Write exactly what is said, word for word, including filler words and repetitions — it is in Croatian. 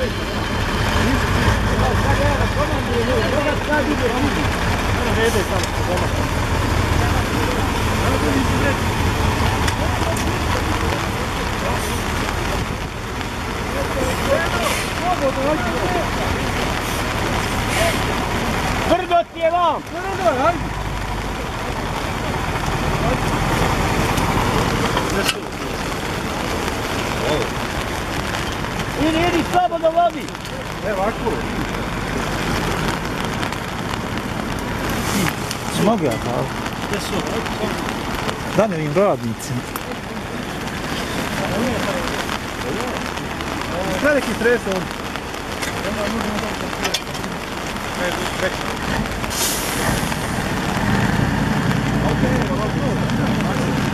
Tvrdo ti je vam! Tvrdo, hajde! Idi, idi, slobodno vodi! Evo, ovako. Mogu ja kao? Gdje su? Danovim radnicima. Veliki stres on. Ok, ovako.